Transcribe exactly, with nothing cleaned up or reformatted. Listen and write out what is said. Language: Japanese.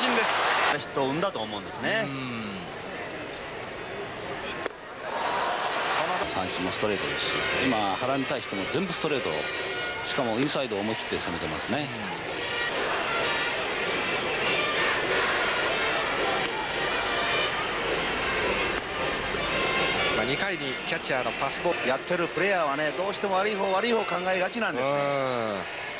振です。 ヒットを生んだと思うんですね。三振もストレートですし、今原に対しても全部ストレート、しかもインサイドを思い切って攻めてますね。 にかいにキャッチャーのパスボールやってるプレーヤーはね、どうしても悪い方悪い方考えがちなんですね。